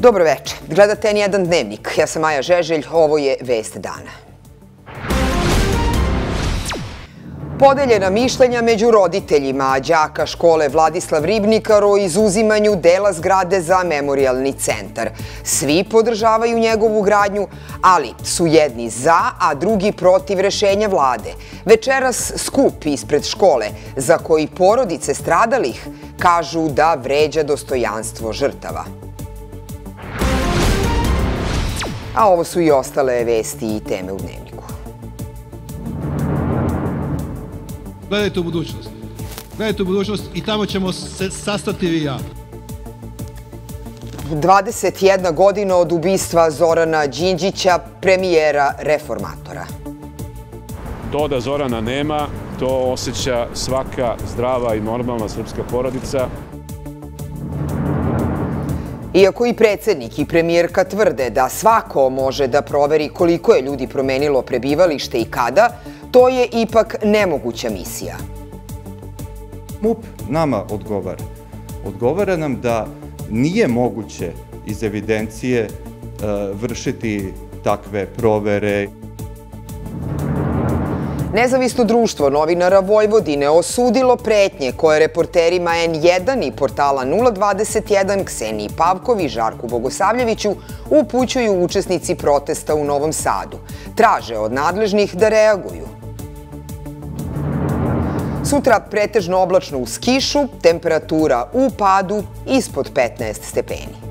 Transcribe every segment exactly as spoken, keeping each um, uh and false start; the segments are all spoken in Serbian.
Dobro večer. Gledate en jedan dnevnik. Ja sam Maja Žeželj, ovo je Vest dana. Podeljena mišljenja među roditeljima đaka škole Vladislav Ribnikar o izuzimanju dela zgrade za memorijalni centar. Svi podržavaju njegovu gradnju, ali su jedni za, a drugi protiv rešenja vlade. Večeras skup ispred škole, za koji porodice stradalih kažu da vređa dostojanstvo žrtava. A ovo su i ostale vesti i teme u dnevniku. Gledajte u budućnost. Gledajte u budućnost i tamo ćemo se sastati vi i ja. dvadeset jedna godina od ubistva Zorana Đinđića, premijera reformatora. To da Zorana nema, to osjeća svaka zdrava i normalna srpska porodica. Iako i predsjednik i premijerka tvrde da svako može da proveri koliko je ljudi promenilo prebivalište i kada, to je ipak nemoguća misija. MUP nama odgovara. Odgovara nam da nije moguće iz evidencije vršiti takve provere. Nezavisno društvo novinara Vojvodine osudilo pretnje koje reporterima en jedan i portala nula dvadeset jedan Kseniji Pavkovi i Žarku Bogosavljeviću upućuju učesnici protesta u Novom Sadu. Traže od nadležnih da reaguju. Sutra pretežno oblačno uz kišu, temperatura u padu ispod petnaest stepeni.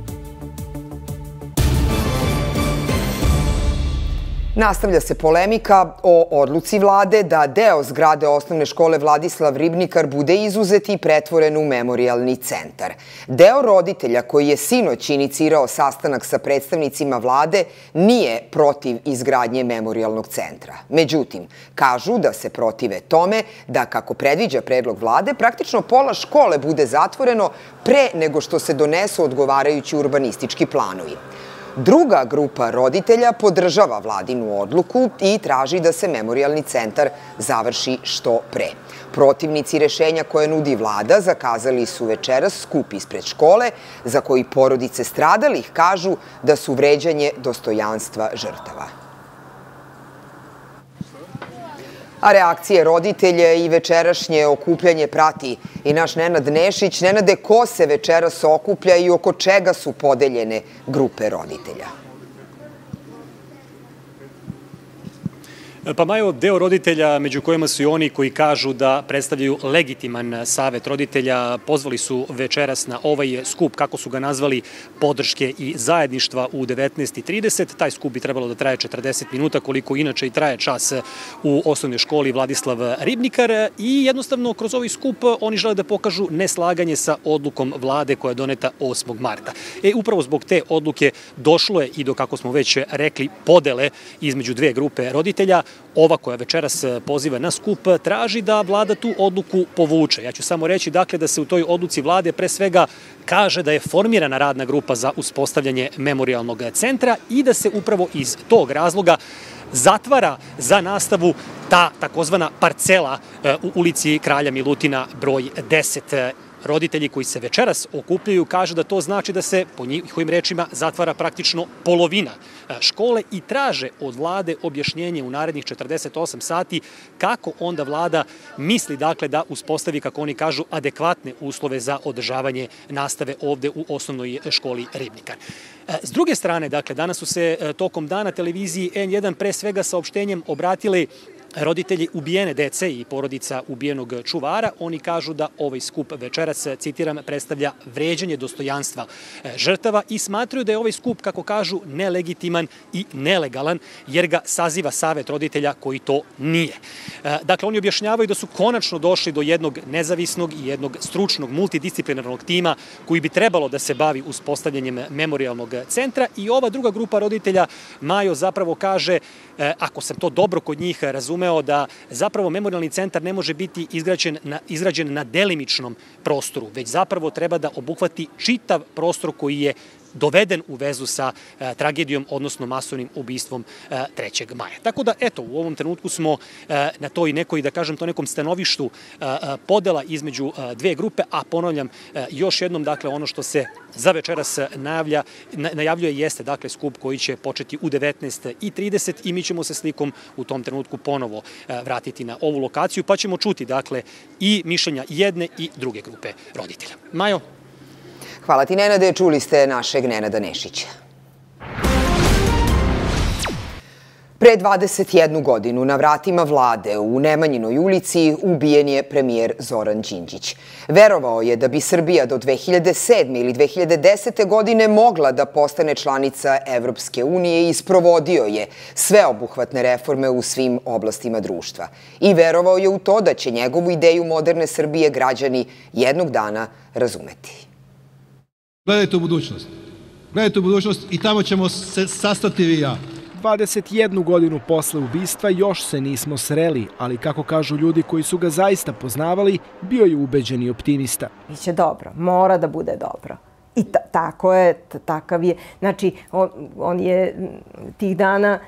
Nastavlja se polemika o odluci vlade da deo zgrade osnovne škole Vladislav Ribnikar bude izuzet i pretvoren u memorijalni centar. Deo roditelja koji je sinoć inicirao sastanak sa predstavnicima vlade nije protiv izgradnje memorijalnog centra. Međutim, kažu da se protive tome da, kako predviđa predlog vlade, praktično pola škole bude zatvoreno pre nego što se donesu odgovarajući urbanistički planovi. Druga grupa roditelja podržava vladinu odluku i traži da se memorijalni centar završi što pre. Protivnici rešenja koje nudi vlada zakazali su večeras skup ispred škole, za koji porodice stradalih kažu da su vređanje dostojanstva žrtava. A reakcije roditelja i večerašnje okupljanje prati i naš Nenad Nešić. Nenade, ko se večeras okuplja i oko čega su podeljene grupe roditelja? Pa Majo, deo roditelja, među kojima su i oni koji kažu da predstavljaju legitiman savet roditelja, pozvali su večeras na ovaj skup, kako su ga nazvali, podrške i zajedništva u devetnaest i trideset. Taj skup bi trebalo da traje četrdeset minuta, koliko inače i traje čas u osnovnoj školi Vladislav Ribnikar. I jednostavno, kroz ovaj skup oni žele da pokažu neslaganje sa odlukom vlade koja je doneta osmog marta. E, upravo zbog te odluke došlo je i do, kako smo već rekli, podele između dve grupe roditelja. Ova koja večeras poziva na skup traži da vlada tu odluku povuče. Ja ću samo reći dakle da se u toj odluci vlade pre svega kaže da je formirana radna grupa za uspostavljanje memorijalnog centra i da se upravo iz tog razloga zatvara za nastavu ta takozvana parcela u ulici Kralja Milutina broj deset. Roditelji koji se večeras okupljaju kažu da to znači da se, po njihovim rečima, zatvara praktično polovina škole i traže od vlade objašnjenje u narednih četrdeset osam sati kako onda vlada misli dakle da uspostavi, kako oni kažu, adekvatne uslove za održavanje nastave ovde u osnovnoj školi Ribnikar. S druge strane, dakle, danas su se tokom dana televiziji en jedan pre svega saopštenjem obratili roditelji ubijene dece i porodica ubijenog čuvara. Oni kažu da ovaj skup večeras, citiram, predstavlja vređanje dostojanstva žrtava i smatraju da je ovaj skup, kako kažu, nelegitiman i nelegalan, jer ga saziva savet roditelja koji to nije. Dakle, oni objašnjavaju da su konačno došli do jednog nezavisnog i jednog stručnog multidisciplinarnog tima koji bi trebalo da se bavi uspostavljanjem memorijalnog centra i ova druga grupa roditelja, Majo, zapravo kaže, ako sam to dobro kod njih razumeo, da zapravo memorijalni centar ne može biti izgrađen na, izgrađen na delimičnom prostoru, već zapravo treba da obuhvati čitav prostor koji je doveden u vezu sa tragedijom, odnosno masovnim ubistvom trećeg maja. Tako da, eto, u ovom trenutku smo na toj nekoj, da kažem, to nekom stanovištu podela između dve grupe, a ponavljam još jednom, dakle, ono što se za večeras najavlja, najavljuje jeste, dakle, skup koji će početi u devetnaest i trideset i mi ćemo se slikom u tom trenutku ponovo vratiti na ovu lokaciju, pa ćemo čuti, dakle, i mišljenja jedne i druge grupe roditelja. Majo? Hvala ti, Nenade. Čuli ste našeg Nenada Nešića. Pre dvadeset jednu godinu na vratima vlade u Nemanjinoj ulici ubijen je premijer Zoran Đinđić. Verovao je da bi Srbija do dve hiljade sedme ili dve hiljade desete godine mogla da postane članica Evropske unije i sprovodio je sveobuhvatne reforme u svim oblastima društva. I verovao je u to da će njegovu ideju moderne Srbije građani jednog dana razumeti. Gledajte u budućnost. Gledajte u budućnost i tamo ćemo se sastati vi i ja. dvadeset jednu godinu posle ubistva još se nismo sreli, ali kako kažu ljudi koji su ga zaista poznavali, bio je ubeđeni optimista. Biće dobro, mora da bude dobro. I tako je, takav je. Znači, on je tih dana,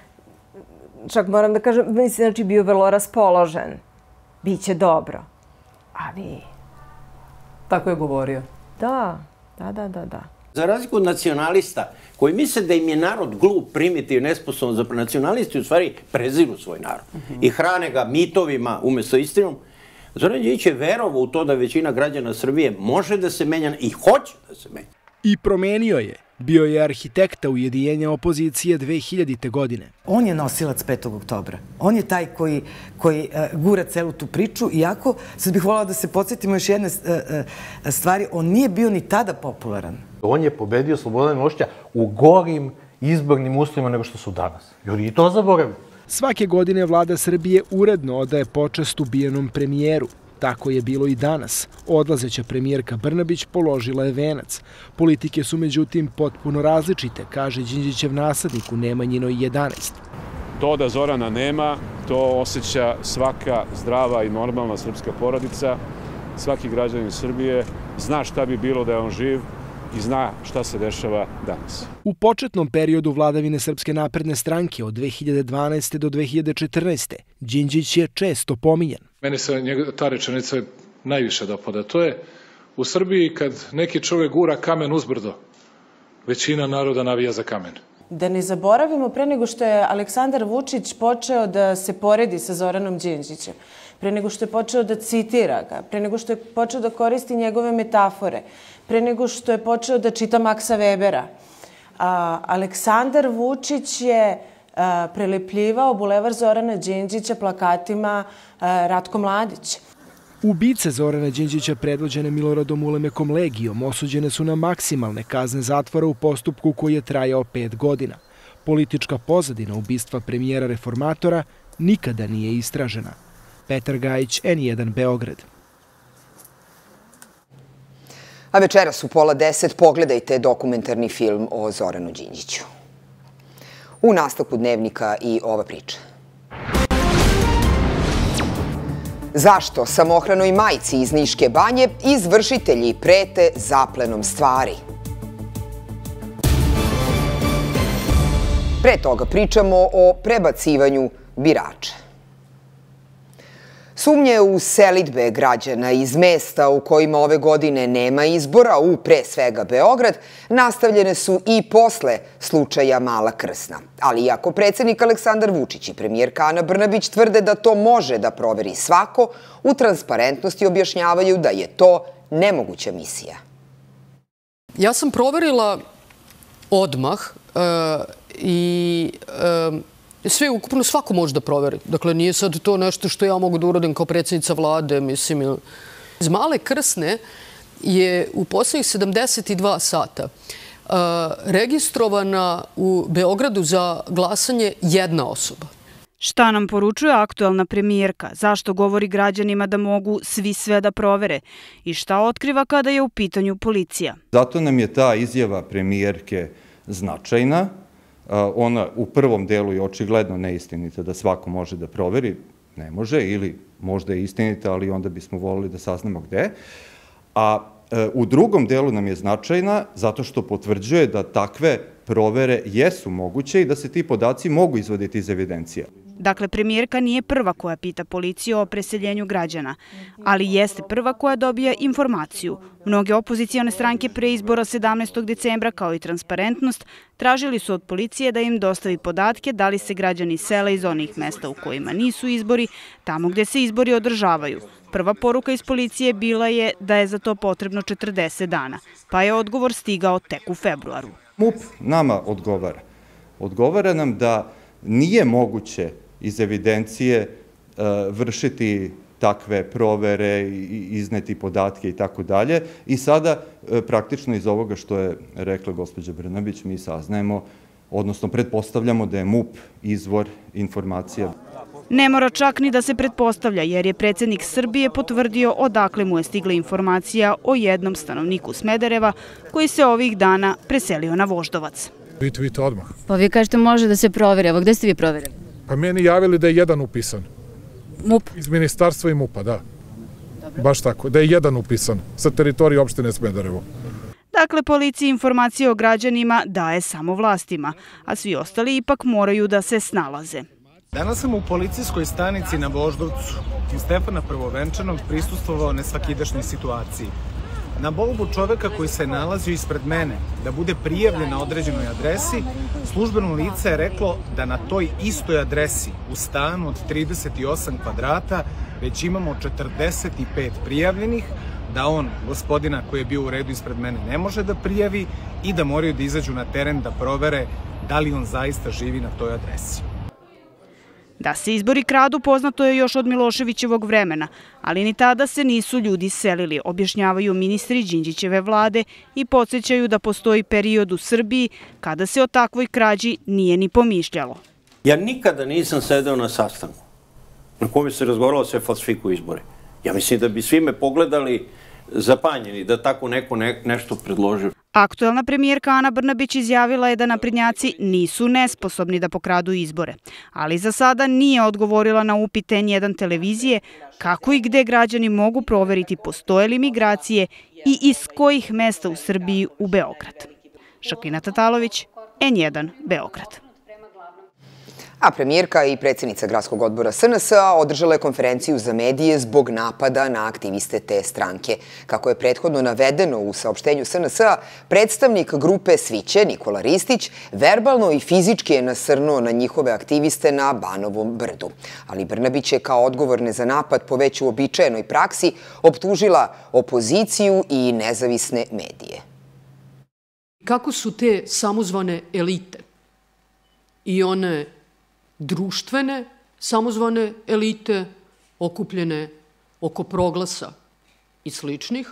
čak moram da kažem, mislim, znači bio vrlo raspoložen. Biće dobro. Ali... Tako je govorio. Da, da, da, da, da. Za razliku od nacionalista, koji misle da im je narod glup, primitiv, nesposoban za nacionalisti, u stvari preziru svoj narod. I hrane ga mitovima umesto istinom. Zoran Đinđić je verovao u to da većina građana Srbije može da se menja i hoće da se menja. I promenio je. Bio je arhitekta ujedinjenja opozicije dve hiljadite godine. On je nosilac petog oktobra. On je taj koji, koji uh, gura celu tu priču. Iako, sad bih voljela da se podsjetimo još jedne uh, uh, stvari, on nije bio ni tada popularan. On je pobedio Slobodana Miloševića u gorim izbornim uslovima nego što su danas. Ljudi i to zaboravili. Svake godine vlada Srbije uredno odaje počast ubijenom premijeru. Tako je bilo i danas. Odlazeća premijerka Brnabić položila je venac. Politike su međutim potpuno različite, kaže Đinđićev naslednik u Nemanjinoj jedanaest. To da Zorana nema, to osjeća svaka zdrava i normalna srpska porodica, svaki građanin Srbije zna šta bi bilo da je on živ i zna šta se dešava danas. U početnom periodu vladavine Srpske napredne stranke od dve hiljade dvanaeste do dve hiljade četrnaeste. Đinđić je često pominjan. Meni se ta rečenica najviše dopada. To je u Srbiji kad neki čovjek gura kamen uzbrdo, većina naroda navija za kamen. Da ne zaboravimo, pre nego što je Aleksandar Vučić počeo da se poredi sa Zoranom Đinđićem, pre nego što je počeo da citira ga, pre nego što je počeo da koristi njegove metafore, pre nego što je počeo da čita Maksa Webera, a, Aleksandar Vučić je a, prelepljivao bulevar Zorana Đinđića plakatima a, Ratko Mladić. Ubice Zorana Đinđića predvođene Miloradom Ulemekom Legijom osuđene su na maksimalne kazne zatvora u postupku koji je trajao pet godina. Politička pozadina ubistva premijera reformatora nikada nije istražena. Petar Gajić, N jedan Beograd. A večeras u pola deset pogledajte dokumentarni film o Zoranu Đinđiću. U nastavku Dnevnika i ova priča. Zašto samohranoj majci iz Niške banje izvršitelji prete zaplenom stvari? Pre toga pričamo o prebacivanju birača. Sumnje u selidbe građana iz mesta u kojima ove godine nema izbora, u pre svega Beograd, nastavljene su i posle slučaja Mala Krsna. Ali iako predsjednik Aleksandar Vučić i premijerka Ana Brnabić tvrde da to može da proveri svako, u Transparentnosti objašnjavaju da je to nemoguća misija. Ja sam proverila odmah i sve ukupno svako može da proveri. Dakle, nije sad to nešto što ja mogu da uradim kao predsjednica vlade, mislim. Iz Male Krsne je u posljednjih sedamdeset dva sata registrovana u Beogradu za glasanje jedna osoba. Šta nam poručuje aktuelna premijerka? Zašto govori građanima da mogu svi sve da provere? I šta otkriva kada je u pitanju policija? Zato nam je ta izjava premijerke značajna. Ona u prvom delu je očigledno neistinita, da svako može da proveri. Ne može, ili možda je istinita, ali onda bismo volili da saznamo gde. A u drugom delu nam je značajna zato što potvrđuje da takve provere jesu moguće i da se ti podaci mogu izvaditi iz evidencija. Dakle, premijerka nije prva koja pita policiju o preseljenju građana, ali jeste prva koja dobija informaciju. Mnoge opozicione stranke pre izbora sedamnaestog decembra, kao i transparentnost, tražili su od policije da im dostavi podatke da li se građani sele iz onih mesta u kojima nisu izbori, tamo gde se izbori održavaju. Prva poruka iz policije bila je da je za to potrebno četrdeset dana, pa je odgovor stigao tek u februaru. MUP nama odgovara. Odgovara nam da nije moguće iz evidencije vršiti takve provere, izneti podatke i tako dalje. I sada praktično iz ovoga što je rekla gospođa Brnabić mi saznajemo, odnosno pretpostavljamo da je MUP izvor informacija. Ne mora čak ni da se pretpostavlja, jer je predsjednik Srbije potvrdio odakle mu je stigla informacija o jednom stanovniku Smedereva koji se ovih dana preselio na Voždovac. Vidite, vidite odmah. Pa vi kažete može da se proveri. Evo, gde ste vi proverili? Pa meni javili da je jedan upisan. MUP? Iz ministarstva i MUP-a, da. Baš tako, da je jedan upisan sa teritorije opštine Smederevo. Dakle, policiji informacije o građanima daje samo vlastima, a svi ostali ipak moraju da se snalaze. Danas sam u policijskoj stanici na Voždovcu u Stefana Prvovenčanog prisustvovao nesvakidašnjoj situaciji. Na molbu čoveka koji se nalazio ispred mene da bude prijavljen na određenoj adresi, službeno lice je reklo da na toj istoj adresi u stanu od trideset osam kvadrata već imamo četrdeset pet prijavljenih, da on, gospodina koji je bio u redu ispred mene, ne može da prijavi i da moraju da izađu na teren da provere da li on zaista živi na toj adresi. Da se izbori kradu poznato je još od Miloševićevog vremena, ali ni tada se nisu ljudi selili, objašnjavaju ministri Đinđićeve vlade i podsjećaju da postoji period u Srbiji kada se o takvoj krađi nije ni pomišljalo. Ja nikada nisam sedeo na sastanku na kome se razgovaralo se falsifikuju izbore. Ja mislim da bi svi me pogledali zapanjeni da tako neko nešto predloži. Aktuelna premijerka Ana Brnabić izjavila je da naprednjaci nisu nesposobni da pokradu izbore, ali za sada nije odgovorila na upit N jedan televizije kako i gde građani mogu proveriti postoje li migracije i iz kojih mesta u Srbiji u Beograd. Šaklina Tatalović, N jedan, Beograd. A premijerka i predsjednica Gradskog odbora S N S-a održala je konferenciju za medije zbog napada na aktiviste te stranke. Kako je prethodno navedeno u saopštenju S N S-a, predstavnik grupe Sviće, Nikola Ristić, verbalno i fizički je nasrnuo na njihove aktiviste na Banovom brdu. Ali Brnabić je kao odgovorne za napad po već uobičajenoj praksi optužila opoziciju i nezavisne medije. Kako su te samozvane elite i one društvene, samozvane elite, okupljene oko proglasa i sličnih,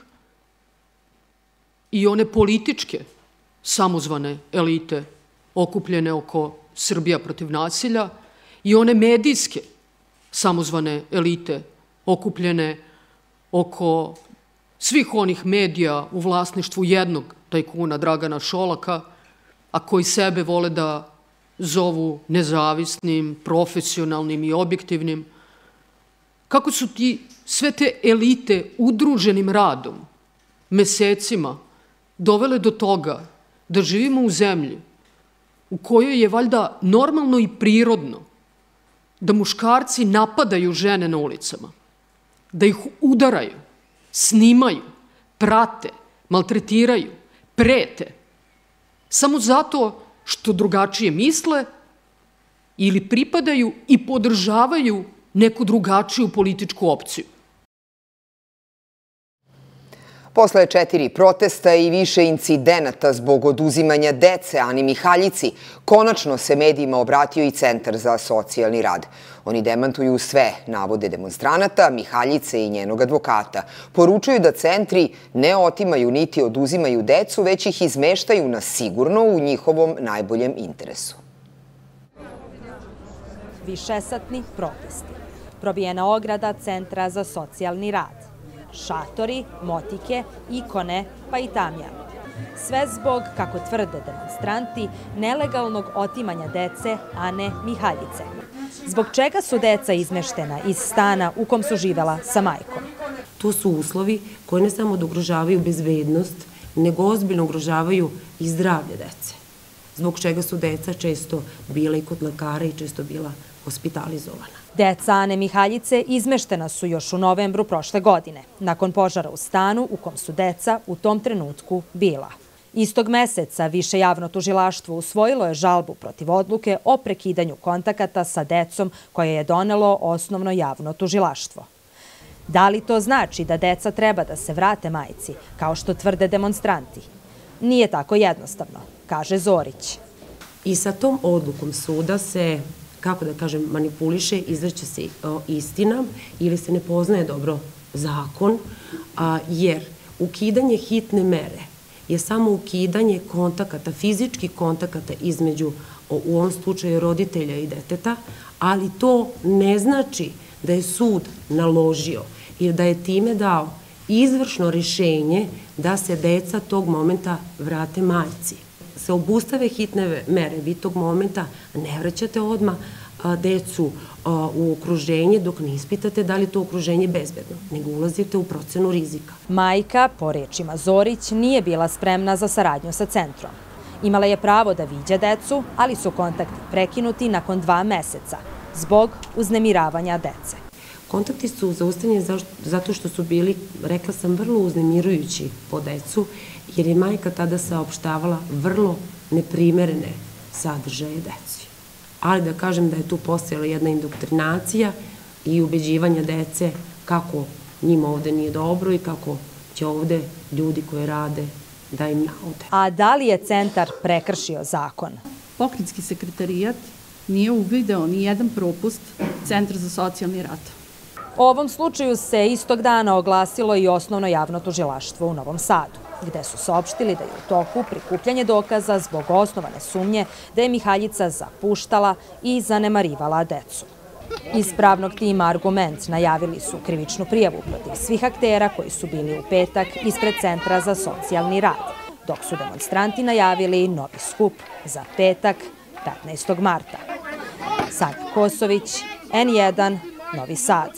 i one političke, samozvane elite, okupljene oko Srbija protiv nasilja, i one medijske, samozvane elite, okupljene oko svih onih medija u vlasništvu jednog tajkuna Dragana Šolaka, a koji sebe vole da zovu nezavisnim, profesionalnim i objektivnim. Kako su ti sve te elite udruženim radom, mesecima, dovele do toga da živimo u zemlji u kojoj je valjda normalno i prirodno da muškarci napadaju žene na ulicama, da ih udaraju, snimaju, prate, maltretiraju, prete, samo zato što drugačije misle ili pripadaju i podržavaju neku drugačiju političku opciju. Posle četiri protesta i više incidenata zbog oduzimanja dece Ani Mihaljici, konačno se medijima obratio i Centar za socijalni rad. Oni demantuju sve navode demonstranata, Mihaljice i njenog advokata. Poručuju da centri ne otimaju niti oduzimaju decu, već ih izmeštaju na sigurno u njihovom najboljem interesu. Višesatni protesti. Probijena ograda Centra za socijalni rad. Šatori, motike, ikone, pa i tamjan. Sve zbog, kako tvrde demonstranti, nelegalnog otimanja dece Ane Mihaljice. Zbog čega su deca izmeštena iz stana u kom su živela sa majkom? to su uslovi koji ne samo da ugrožavaju bezbednost, nego ozbiljno ugrožavaju i zdravlje dece, zbog čega su deca često bila i kod lekara i često bila hospitalizovana. Deca Ane Mihaljice izmeštena su još u novembru prošle godine, nakon požara u stanu u kom su deca u tom trenutku bila. Istog meseca Više javno tužilaštvo usvojilo je žalbu protiv odluke o prekidanju kontakata sa decom koje je donelo Osnovno javno tužilaštvo. Da li to znači da deca treba da se vrate majci, kao što tvrde demonstranti? Nije tako jednostavno, kaže Zorić. I sa tom odlukom suda se, kako da kažem, manipuliše, izvrće se istina ili se ne poznaje dobro zakon, jer ukidanje hitne mere je samo ukidanje kontakata, fizičkih kontakata između, u ovom slučaju, roditelja i deteta, ali to ne znači da je sud naložio jer da je time dao izvršno rješenje da se deca tog momenta vrate majci. Se obustave hitne mere, vi tog momenta ne vraćate odmah decu u okruženje dok ne ispitate da li to okruženje bezbedno, nego ulazite u procenu rizika. Majka, po rečima Zorić, nije bila spremna za saradnju sa centrom. Imala je pravo da viđa decu, ali su kontakti prekinuti nakon dva meseca, zbog uznemiravanja dece. Kontakti su zaustavljeni zato što su bili, rekla sam, vrlo uznemirujući po decu, jer je majka tada saopštavala vrlo neprimerene sadržaje deci. Ali da kažem da je tu postojala jedna indoktrinacija i ubeđivanja dece kako njima ovde nije dobro i kako će ovde ljudi koji rade da im naude. A da li je centar prekršio zakon? Pokrajinski sekretarijat nije uvideo ni jedan propust Centra za socijalni rad. U ovom slučaju se istog dana oglasilo i Osnovno javno tužilaštvo u Novom Sadu, gde su saopštili da je u toku prikupljanje dokaza zbog osnovane sumnje da je Mihaljica zapuštala i zanemarivala decu. Iz pravnog tima Argument najavili su krivičnu prijavu protiv svih aktera koji su bili u petak ispred Centra za socijalni rad, dok su demonstranti najavili novi skup za petak, petnaestog marta. Sanja Kosović, N jedan, Novi Sad.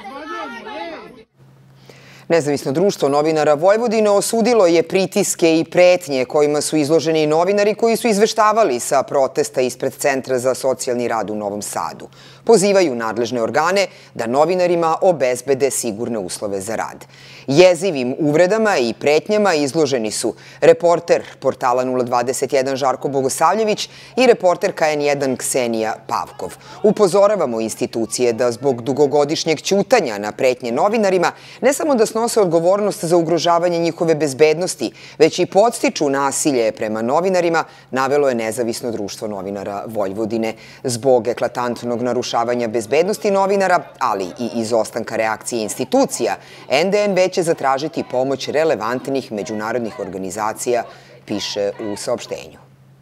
Nezavisno društvo novinara Vojvodine osudilo je pritiske i pretnje kojima su izloženi novinari koji su izveštavali sa protesta ispred Centra za socijalni rad u Novom Sadu. Pozivaju nadležne organe da novinarima obezbede sigurne uslove za rad. Jezivim uvredama i pretnjama izloženi su reporter portala nula dvadeset jedan Žarko Bogosavljević i reporterka N jedan Ksenija Pavkov. Upozoravamo institucije da zbog dugogodišnjeg ćutanja na pretnje novinarima ne samo da snose odgovornost za ugrožavanje njihove bezbednosti, već i podstiču nasilje prema novinarima, navelo je Nezavisno društvo novinara Vojvodine. Zbog eklatantnog narušavanja bezbednosti novinara, ali i izostanka reakcije institucija, N D N V će zatražiti pomoć relevantnih međunarodnih organizacija, piše u saopštenju.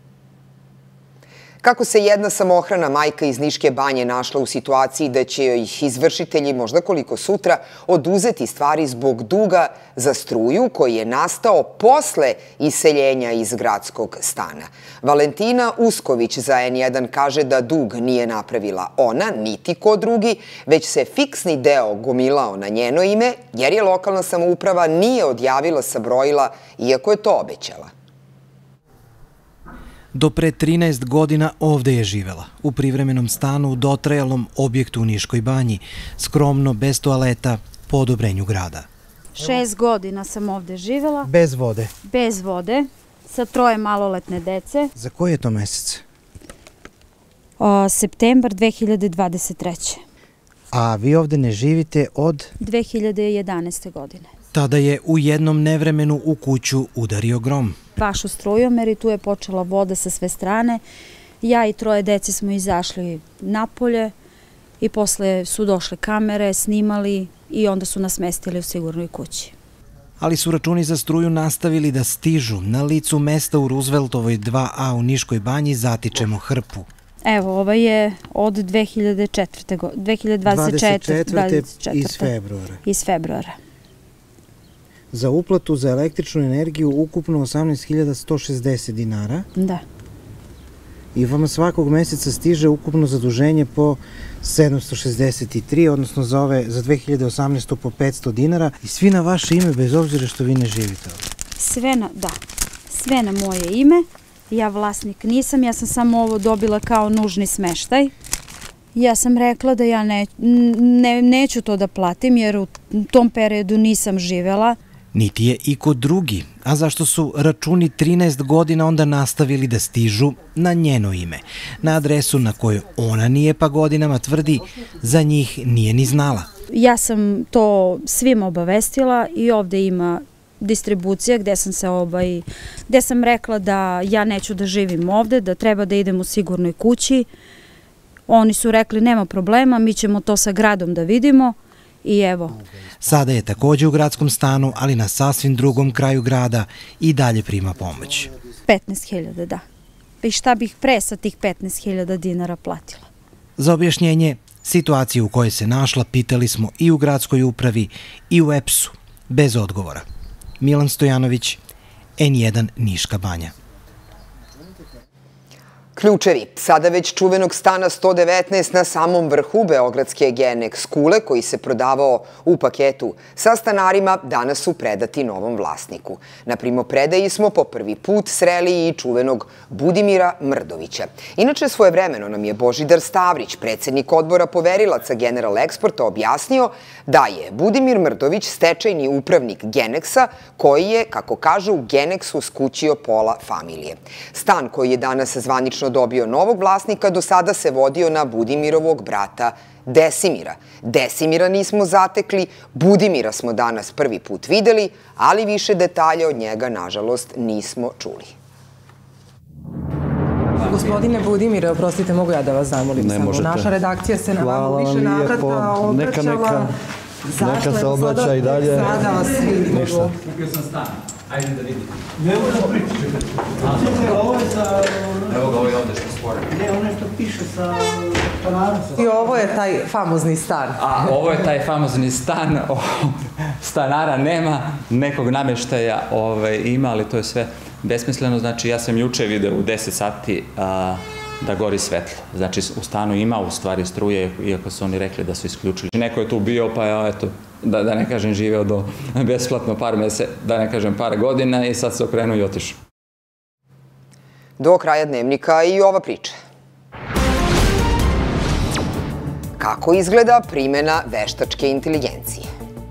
Kako se jedna samohrana majka iz Niške banje našla u situaciji da će ih izvršitelji, možda koliko sutra, oduzeti stvari zbog duga za struju koji je nastao posle iseljenja iz gradskog stana. Valentina Usković za N jedan kaže da dug nije napravila ona, niti ko drugi, već se fiksni deo gomilao na njeno ime, jer je lokalna samouprava nije odjavila sa brojila, iako je to obećala. Do pre trinaest godina ovde je živela, u privremenom stanu u dotrajalom objektu u Niškoj banji, skromno, bez toaleta, po odobrenju grada. Šest godina sam ovde živela. Bez vode? Bez vode, sa troje maloletne dece. Za koji je to mesec? Septembar dve hiljade dvadeset treće. A vi ovde ne živite od? dve hiljade jedanaeste. godine. Tada je u jednom nevremenu u kuću udario grom. Baš u strujomer i tu je počela voda sa sve strane. Ja i troje dece smo izašli napolje i posle su došle kamere, snimali i onda su nas mestili u sigurnoj kući. Ali su računi za struju nastavili da stižu. Na licu mesta u Rooseveltovoj dva A u Niškoj banji zatičemo hrpu. Evo, ova je od dve hiljade dvadeset četvrte. iz februara. Iz februara. Za uplatu za električnu energiju ukupno osamnaest hiljada sto šezdeset dinara. Da. i vama svakog meseca stiže ukupno zaduženje po sedamsto šezdeset tri, odnosno za, ove, za dve hiljade osamnaestu po petsto dinara i svi na vaše ime, bez obzira što vi ne živite ovdje. Sve na, da, sve na moje ime. Ja vlasnik nisam, ja sam samo ovo dobila kao nužni smeštaj. Ja sam rekla da ja ne, ne, neću to da platim jer u tom periodu nisam živela. Niti je i kod drugi, a zašto su računi trinaest godina onda nastavili da stižu na njeno ime, na adresu na kojoj ona nije pa godinama tvrdi za njih nije ni znala. Ja sam to svima obavestila i ovde ima distribucija gde sam se obaj, gde sam rekla da ja neću da živim ovde, da treba da idem u sigurnoj kući. Oni su rekli nema problema, mi ćemo to sa gradom da vidimo i evo. Sada je takođe u gradskom stanu, ali na sasvim drugom kraju grada i dalje prima pomoć. petnaest hiljada, da. I šta bih pre sa tih petnaest hiljada dinara platila? Za objašnjenje situacije u kojoj se našla pitali smo i u gradskoj upravi i u E P S-u, bez odgovora. Milan Stojanović, N jedan Niška banja. Ključevi sada već čuvenog stana sto devetnaest na samom vrhu beogradske Genex kule koji se prodavao u paketu sa stanarima danas su predati novom vlasniku. Na primopredaji smo po prvi put sreli i čuvenog Budimira Mrdovića. Inače, svojevremeno nam je Božidar Stavrić, predsednik odbora poverilaca General Eksporta, objasnio da je Budimir Mrdović stečajni upravnik Genexa koji je, kako kažu, u Genexu skućio pola familije. Stan koji je danas zvanično dobio novog vlasnika, do sada se vodio na Budimirovog brata Desimira. Desimira nismo zatekli, Budimira smo danas prvi put videli, ali više detalja od njega, nažalost, nismo čuli. Gospodine Budimire, oprostite, mogu ja da vas zamolim samo? Naša redakcija se na vama više navrata obraćala. Neka se obraća i dalje. Sada vas vidimo. Ništa. Kupio sam stan. Ajde da vidite. Ne možda pričati. Ovo je za... Evo ga, ovo je ovde što spore. Ne, ono što piše sa stanarom. I ovo je taj famozni stan. A ovo je taj famozni stan. Stanara nema, nekog namještaja ima, ali to je sve besmisleno. Znači, ja sam juče video u deset sati da gori svetlo. Znači, u stanu ima u stvari struje, iako su oni rekli da su isključili. Neko je tu bio, pa eto, da ne kažem živeo do besplatno par meseci, da ne kažem par godina i sad se okrenuo i otišao. Do kraja dnevnika i ova priča. Kako izgleda primjena veštačke inteligencije?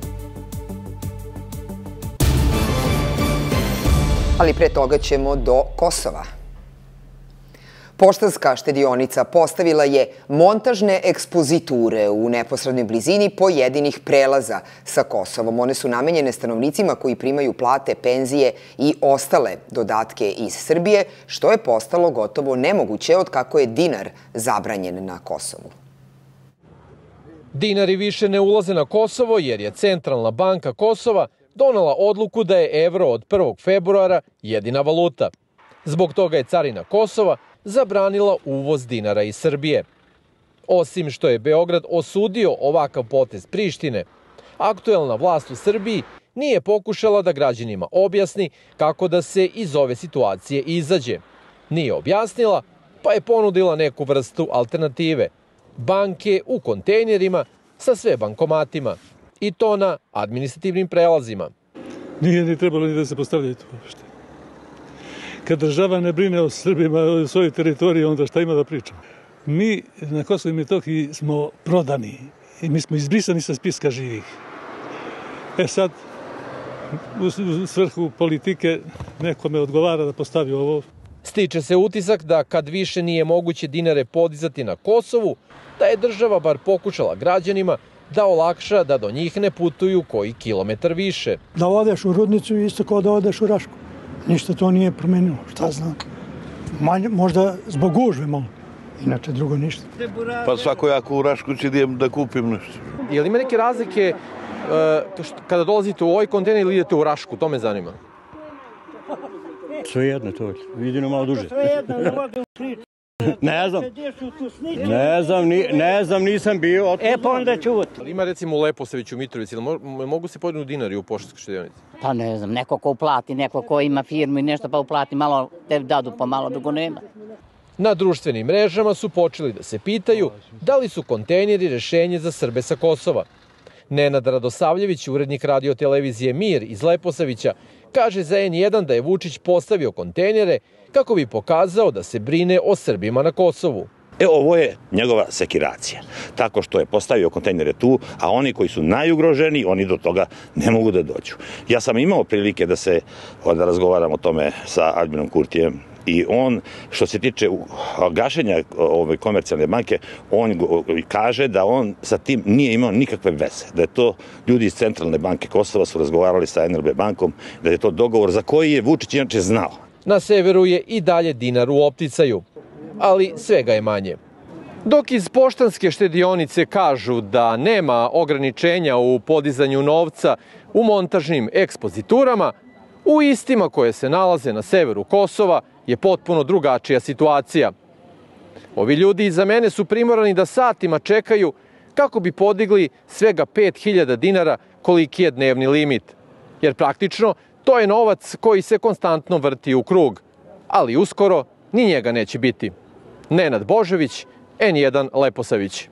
Ali pre toga ćemo do Kosova. Poštanska štedionica postavila je montažne ekspoziture u neposrednoj blizini pojedinih prelaza sa Kosovom. One su namenjene stanovnicima koji primaju plate, penzije i ostale dodatke iz Srbije, što je postalo gotovo nemoguće od kako je dinar zabranjen na Kosovu. Dinari više ne ulaze na Kosovo jer je Centralna banka Kosova donela odluku da je evro od prvog februara jedina valuta. Zbog toga je carina Kosova zabranila uvoz dinara iz Srbije. Osim što je Beograd osudio ovakav potez Prištine, aktuelna vlast u Srbiji nije pokušala da građanima objasni kako da se iz ove situacije izađe. Nije objasnila, pa je ponudila neku vrstu alternative. Banke u kontejnerima sa sve bankomatima. I to na administrativnim prelazima. Nije ni trebalo ni da se postavljaju to uopšte. Kad država ne brine o Srbima, o svojoj teritoriji, onda šta ima da pričam? Mi na Kosovo i Metohiji smo prodani i mi smo izbrisani sa spiska živih. E sad, u svrhu politike nekome odgovara da postavi ovo. Stiče se utisak da kad više nije moguće dinare podizati na Kosovu, da je država bar pokušala građanima da olakša da do njih ne putuju koji kilometar više. Da odeš u Rudnicu isto kao da odeš u Rašku. Ništa to nije promenilo, šta znam. Manje, možda zbog gužve malo, inače drugo ništa. Pa svako jako u Rašku će idem da kupim nešto. Je li ima neke razlike kada dolazite u ovaj kontejner ili idete u Rašku, to me zanima. Sve jedno to, vidimo malo duže. Ne znam, ne znam, ne znam, nisam bio. E pa onda čuvati. Ima recimo u Leposaviću, u Mitrovici, mogu se pojedinu dinari u poštanskoj štedionici? Pa ne znam, neko ko uplati, neko ko ima firmu i nešto pa uplati, malo te dadu pa malo, drugo nema. Na društvenim mrežama su počeli da se pitaju da li su kontejneri rešenje za Srbe sa Kosova. Nenad Radosavljević, urednik radio-televizije Mir iz Leposavića, kaže za en jedan da je Vučić postavio kontejnere kako bi pokazao da se brine o Srbima na Kosovu. E, ovo je njegova sekiracija. Tako što je postavio kontejnere tu, a oni koji su najugroženiji, oni do toga ne mogu da dođu. Ja sam imao prilike da se da razgovaram o tome sa Aljbinom Kurtijem i on, što se tiče gašenja ove komercijalne banke, on kaže da on sa tim nije imao nikakve veze. Da je to ljudi iz Centralne banke Kosova su razgovarali sa en er be bankom, da je to dogovor za koji je Vučić inače znao. Na severu je i dalje dinar u opticaju, ali svega je manje. Dok iz Poštanske štedionice kažu da nema ograničenja u podizanju novca u montažnim ekspoziturama, u istima koje se nalaze na severu Kosova je potpuno drugačija situacija. Ovi ljudi iza mene su primorani da satima čekaju kako bi podigli svega pet hiljada dinara koliki je dnevni limit. Jer praktično to je novac koji se konstantno vrti u krug, ali uskoro ni njega neće biti. Nenad Božević, en jedan Leposavić.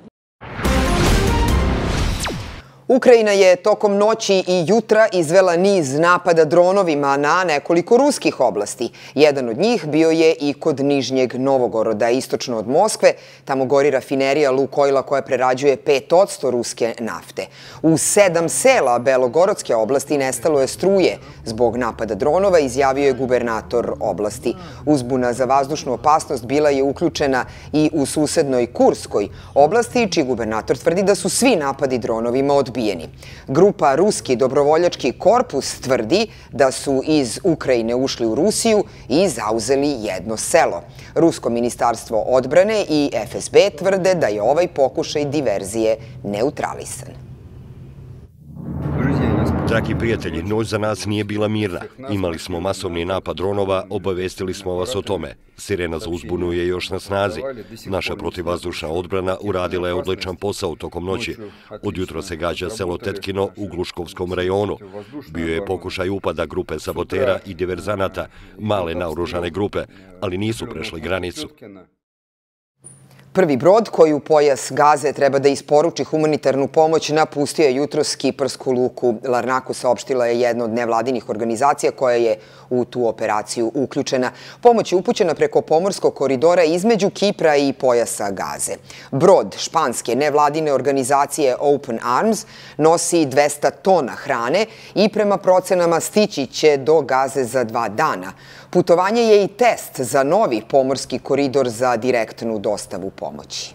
Ukrajina je tokom noći i jutra izvela niz napada dronovima na nekoliko ruskih oblasti. Jedan od njih bio je i kod Nižnjeg Novogoroda, istočno od Moskve. Tamo gori rafinerija Lukojla koja prerađuje pet posto ruske nafte. U sedam sela Belogorodske oblasti nestalo je struje zbog napada dronova, izjavio je gubernator oblasti. Uzbuna za vazdušnu opasnost bila je uključena i u susednoj Kurskoj oblasti, čiji gubernator tvrdi da su svi napadi dronovima odbijeni. Grupa Ruski dobrovoljački korpus tvrdi da su iz Ukrajine ušli u Rusiju i zauzeli jedno selo. Rusko ministarstvo odbrane i ef es be tvrde da je ovaj pokušaj diverzije neutralisan. Dragi prijatelji, noć za nas nije bila mirna. Imali smo masovni napad dronova, obavestili smo vas o tome. Sirena za uzbunu je još na snazi. Naša protivvazdušna odbrana uradila je odličan posao tokom noći. Od jutra se gađa selo Tetkino u Gluškovskom rajonu. Bio je pokušaj upada grupe sabotera i diverzanata, male naoružane grupe, ali nisu prešli granicu. Prvi brod koji u pojas Gaze treba da isporuči humanitarnu pomoć napustio je jutros kiparsku luku Larnaku, saopštila je jedna od nevladinih organizacija koja je u tu operaciju uključena. Pomoć je upućena preko pomorskog koridora između Kipra i pojasa Gaze. Brod španske nevladine organizacije Open Arms nosi dvesta tona hrane i prema procenama stići će do Gaze za dva dana. Putovanje je i test za novi pomorski koridor za direktnu dostavu pomoći.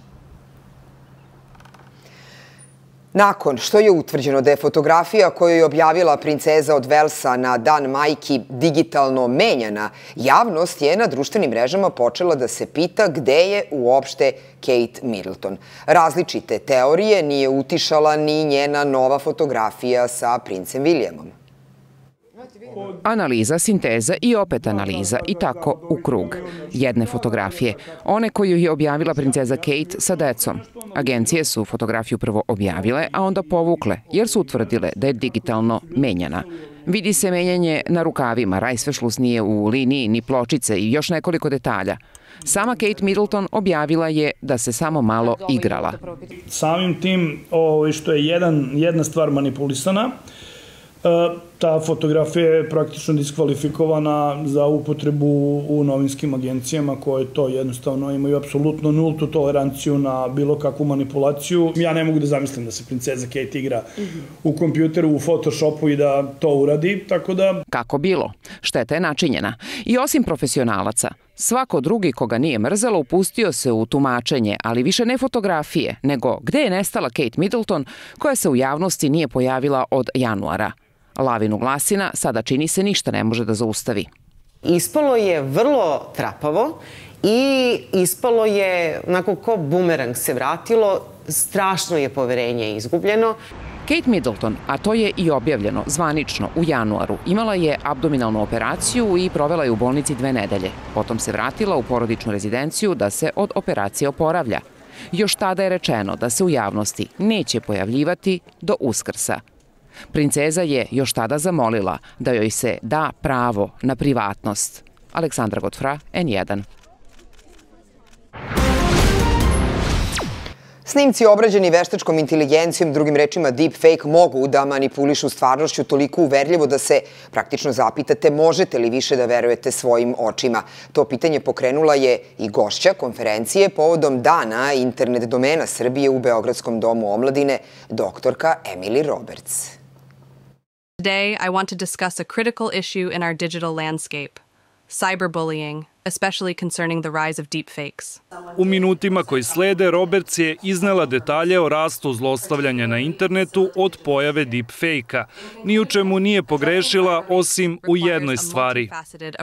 Nakon što je utvrđeno da je fotografija koju je objavila princeza od Velsa na Dan majki digitalno menjana, javnost je na društvenim mrežama počela da se pita gde je uopšte Kate Middleton. Različite teorije nije utišala ni njena nova fotografija sa princem Williamom. Analiza, sinteza i opet analiza i tako u krug. Jedne fotografije, one koju je objavila princeza Kate sa decom. Agencije su fotografiju prvo objavile, a onda povukle, jer su utvrdile da je digitalno menjana. Vidi se menjanje na rukavima, rajsvešlus nije u liniji, ni pločice i još nekoliko detalja. Sama Kate Middleton objavila je da se samo malo igrala. Samim tim što je jedna stvar manipulisana, ta fotografija je praktično diskvalifikovana za upotrebu u novinskim agencijama koje to jednostavno imaju apsolutno nultu toleranciju na bilo kakvu manipulaciju. Ja ne mogu da zamislim da se princeza Kate igra u kompjuteru, u Photoshopu i da to uradi, tako da... Kako bilo? Šteta je načinjena. I osim profesionalaca, svako drugi koga nije mrzelo upustio se u tumačenje, ali više ne fotografije, nego gde je nestala Kate Middleton koja se u javnosti nije pojavila od januara. Lavinu glasina sada čini se ništa ne može da zaustavi. Ispalo je vrlo trapavo i ispalo je, onako ko bumerang se vratilo, strašno je poverenje izgubljeno. Kate Middleton, a to je i objavljeno zvanično u januaru, imala je abdominalnu operaciju i provela je u bolnici dve nedelje. Potom se vratila u porodičnu rezidenciju da se od operacije oporavlja. Još tada je rečeno da se u javnosti neće pojavljivati do Uskrsa. Princeza je još tada zamolila da joj se da pravo na privatnost. Aleksandra Godfra, en jedan. Snimci obrađeni veštačkom inteligencijom, drugim rečima deepfake, mogu da manipulišu stvarnošću toliko uverljivo da se praktično zapitate možete li više da verujete svojim očima. To pitanje pokrenula je i gošća konferencije povodom Dana internet domena Srbije u Beogradskom domu omladine, doktorka Emily Roberts. Today, I want to discuss a critical issue in our digital landscape, cyberbullying, especially concerning the rise of deepfakes. U minutima koji slede, Roberts je iznela detalje o rastu zlostavljanja na internetu od pojave deepfake-a. Ni u čemu nije pogrešila, osim u jednoj stvari.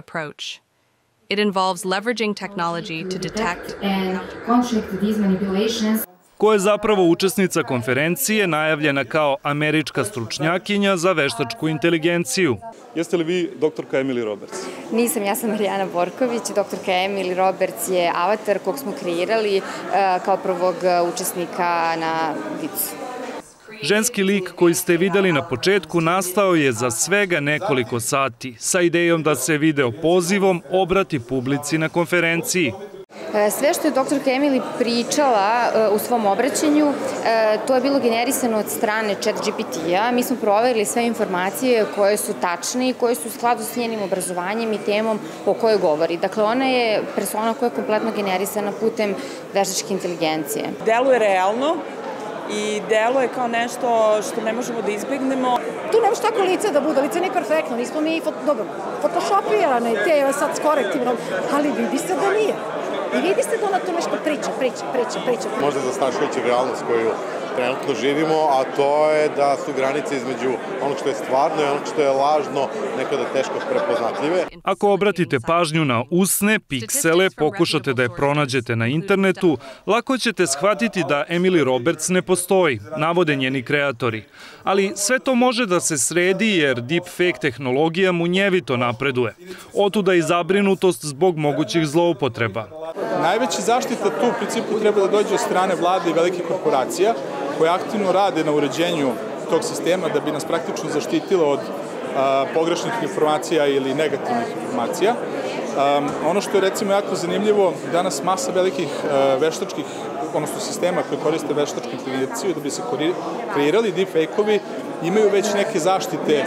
It involves leveraging technology to detect and contract these manipulations. Ko je zapravo učesnica konferencije, najavljena kao američka stručnjakinja za veštačku inteligenciju. Jeste li vi doktorka Emily Roberts? Nisam, ja sam Marijana Borković. Doktorka Emily Roberts je avatar kog smo kreirali kao prvog učesnika na Vicu. Ženski lik koji ste videli na početku nastao je za svega nekoliko sati, sa idejom da se video pozivom obrati publici na konferenciji. Sve što je doktorka Emily pričala u svom obraćanju, to je bilo generisano od strane ChatGPT-a. Mi smo proverili sve informacije koje su tačne i koje su u skladu s njenim obrazovanjem i temom o kojoj govori. Dakle, ona je persona koja je kompletno generisana putem veštačke inteligencije. Deluje realno i deluje kao nešto što ne možemo da izbegnemo. Tu ne može tako lice da bude, lice nije perfektno, nismo mi dobro, photoshopirane, te sad s korektivnom, ali vidi se da nije. I vidi se da ona tu nešto priča, priča, priča, priča. Možda zastrašujuća realnost koju trenutno živimo, a to je da su granice između onog što je stvarno i onog što je lažno nekada teško prepoznatljive. Ako obratite pažnju na usne, piksele, pokušate da je pronađete na internetu, lako ćete shvatiti da Emily Roberts ne postoji, navode njeni kreatori. Ali sve to može da se sredi jer deepfake tehnologija munjevito napreduje. Otuda i zabrinutost zbog mogućih zloupotreba. Najveća zaštita tu u principu treba da dođe od strane vlade i velikih korporacija koje aktivno rade na uređenju tog sistema da bi nas praktično zaštitilo od pogrešnih informacija ili negativnih informacija. Ono što je recimo jako zanimljivo, danas masa velikih veštačkih, odnosno sistema koje koriste veštačku inteligenciju da bi se kreirali deepfake-ovi, imaju već neke zaštite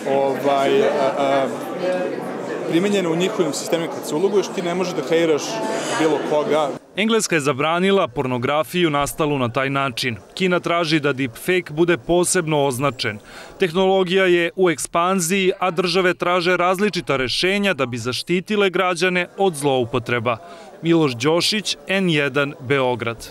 primenjene u njihovim sistemima. Kad se uloguješ, ti ne možeš da kreiraš bilo koga. Engleska je zabranila pornografiju nastalu na taj način. Kina traži da deepfake bude posebno označen. Tehnologija je u ekspanziji, a države traže različita rešenja da bi zaštitile građane od zloupotreba. Miloš Đošić, N jedan, Beograd.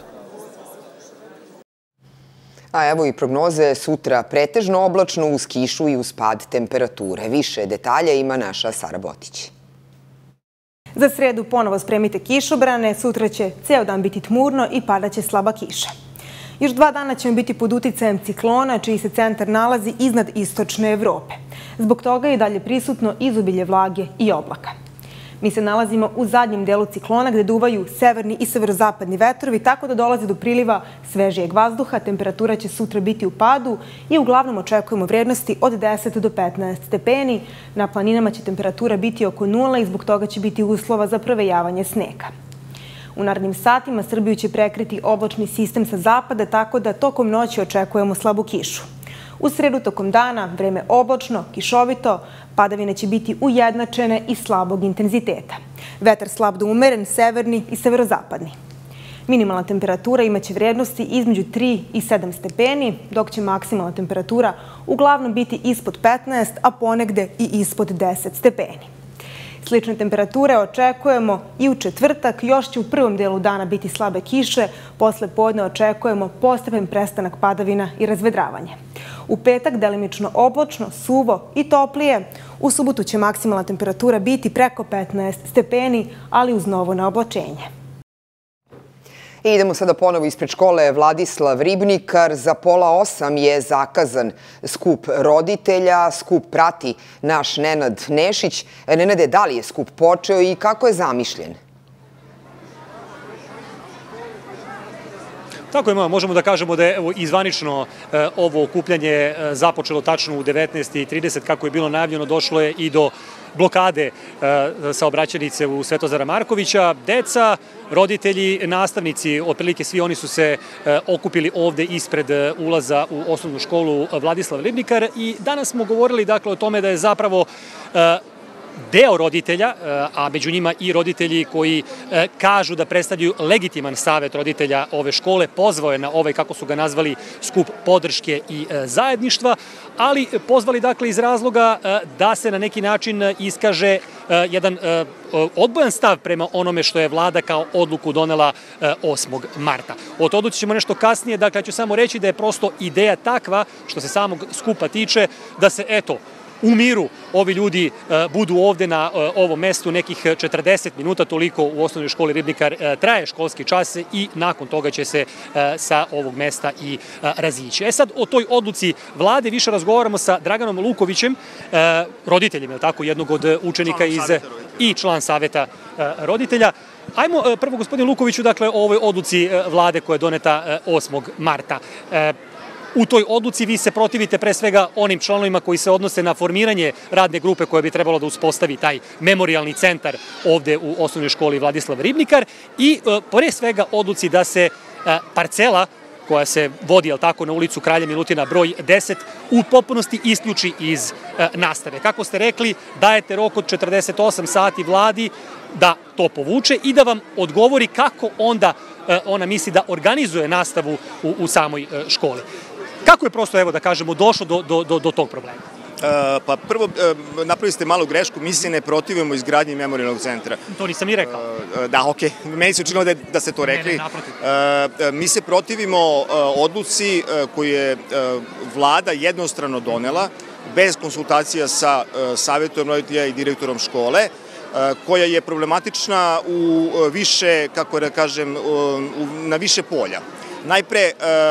A evo i prognoze, sutra pretežno oblačno uz kišu i uz pad temperature. Više detalja ima naša Sara Botić. Za sredu ponovo spremite kišobrane, sutra će ceo dan biti tmurno i padaće slaba kiša. Još dva dana ćemo biti pod uticajem ciklona, čiji se centar nalazi iznad istočne Evrope. Zbog toga je dalje prisutno izobilje vlage i oblaka. Mi se nalazimo u zadnjem delu ciklona gde duvaju severni i severozapadni vetrovi, tako da dolazi do priliva svežijeg vazduha. Temperatura će sutra biti u padu i uglavnom očekujemo vrednosti od deset do petnaest stepeni. Na planinama će temperatura biti oko nula i zbog toga će biti uslova za provejavanje snega. U narednim satima Srbiju će prekriti oblačni sistem sa zapada, tako da tokom noći očekujemo slabu kišu. U sredu tokom dana vreme oblačno, kišovito, padavine će biti ujednačene i slabog intenziteta. Vetar slab do umeren, severni i severozapadni. Minimalna temperatura imaće vrednosti između tri i sedam stepeni, dok će maksimalna temperatura uglavnom biti ispod petnaest, a ponegde i ispod deset stepeni. Slične temperature očekujemo i u četvrtak, još će u prvom delu dana biti slabe kiše, posle podne očekujemo postepen prestanak padavina i razvedravanje. U petak delimično oblačno, suvo i toplije. U subotu će maksimalna temperatura biti preko petnaest stepeni, ali uz novo neoblačenje. I idemo sada ponovo ispred škole Vladislav Ribnikar. Za pola osam je zakazan skup roditelja. Skup prati naš Nenad Nešić. Nenade, da li je skup počeo i kako je zamišljen? Tako je, možemo da kažemo da je izvanično ovo okupljanje započelo tačno u devetnaest i trideset, kako je bilo najavljeno, došlo je i do blokade saobraćajnice u Svetozara Markovića. Deca, roditelji, nastavnici, otprilike svi oni su se okupili ovde ispred ulaza u osnovnu školu Vladislav Ribnikar i danas smo govorili dakle o tome da je zapravo deo roditelja, a među njima i roditelji koji kažu da predstavljaju legitiman savet roditelja ove škole, pozvao je na ovaj, kako su ga nazvali, skup podrške i zajedništva, ali pozvali dakle iz razloga da se na neki način iskaže jedan odbojan stav prema onome što je vlada kao odluku donela osmog marta. O to odluci ćemo nešto kasnije, dakle ja ću samo reći da je prosto ideja takva, što se samog skupa tiče, da se eto, u miru ovi ljudi budu ovde na ovom mestu nekih četrdeset minuta, toliko u osnovnoj školi Ribnikar traje školski čas i nakon toga će se sa ovog mesta i razići. E sad, o toj odluci vlade više razgovaramo sa Draganom Lukovićem, roditeljem, je li tako, jednog od učenika iz i član saveta roditelja. Ajmo prvo, gospodin Lukoviću, dakle, o ovoj odluci vlade koja je doneta osmog marta. U toj odluci vi se protivite pre svega onim članovima koji se odnose na formiranje radne grupe koja bi trebalo da uspostavi taj memorialni centar ovde u osnovnoj školi Vladislav Ribnikar i pre svega odluci da se parcela koja se vodi, jel tako, na ulicu Kralja Milutina broj deset, u potpunosti isključi iz nastave. Kako ste rekli, dajete rok od četrdeset osam sati vladi da to povuče i da vam odgovori kako onda ona misli da organizuje nastavu u, u samoj školi. Kako je prosto, evo da kažemo, došlo do, do, do, do tog problema? Uh, pa prvo, uh, napravili ste malu grešku, mi se ne protivimo izgradnji memorialnog centra. To nisam i rekao. Uh, da, okej, okay. Meni se učinilo da, da ste to rekli. Ne, ne, naprotiv. Uh, mi se protivimo uh, odluci uh, koju je uh, vlada jednostrano donela, bez konsultacija sa uh, savjetom roditelja i direktorom škole, koja je problematična u više, kako da kažem, na više polja. Najpre,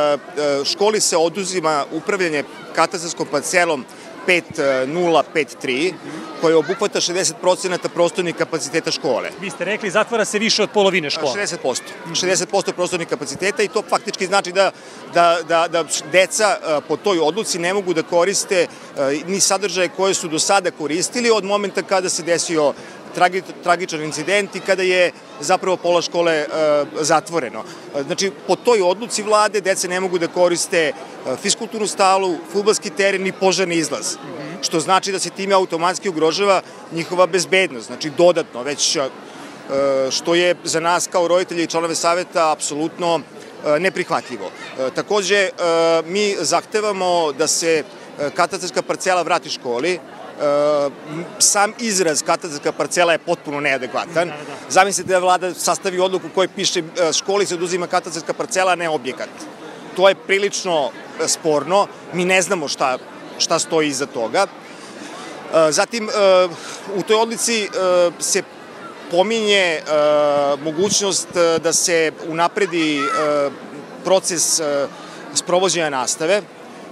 školi se oduzima upravljanje katastarskom parcelom pet nula pet tri, koja obuhvata šezdeset procenata prostornih kapaciteta škole. Vi ste rekli, zatvara se više od polovine škole. šezdeset posto. šezdeset posto prostornih kapaciteta i to faktički znači da, da, da, da deca po toj odluci ne mogu da koriste ni sadržaje koje su do sada koristili od momenta kada se desio Tragi, tragičan incident i kada je zapravo pola škole e, zatvoreno. Znači, po toj odluci vlade deca ne mogu da koriste e, fiskulturnu stalu, fudbalski teren i požarni izlaz. Mm-hmm. Što znači da se time automatski ugrožava njihova bezbednost. Znači, dodatno, već e, što je za nas kao roditelji i članove saveta apsolutno e, neprihvatljivo. E, takođe, e, mi zahtevamo da se e, katastarska parcela vrati školi. Uh, sam izraz katastarska parcela je potpuno neadekvatan. Zamislite da vlada sastavi odluku u kojoj piše uh, školi se oduzima katastarska parcela, a ne objekat. To je prilično uh, sporno. Mi ne znamo šta, šta stoji iza toga. Uh, zatim, uh, u toj odluci uh, se pominje uh, mogućnost uh, da se unapredi uh, proces uh, sprovođenja nastave